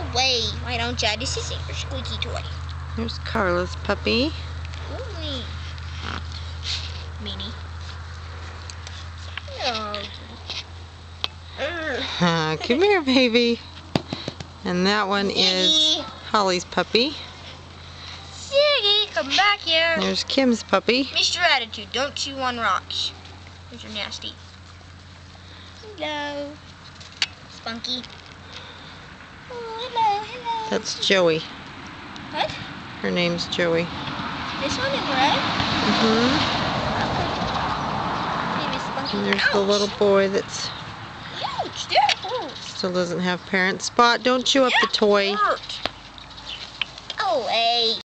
away. Why don't ya? This isn't your squeaky toy. There's Carla's puppy. Ooh, Meanie. Oh. Come here, baby. And that one is Ziggy. Holly's puppy. Ziggy, come back here. There's Kim's puppy. Mr. Attitude, don't chew on rocks. Those are nasty. Hello. Spunky. Oh, hello, hello. That's Joey. What? Her name's Joey. This one in red? Name is Spunky. And there's the little boy that's Ouch, that hurt. still doesn't have parents. Spot, don't chew up the toy. Hurt. Away.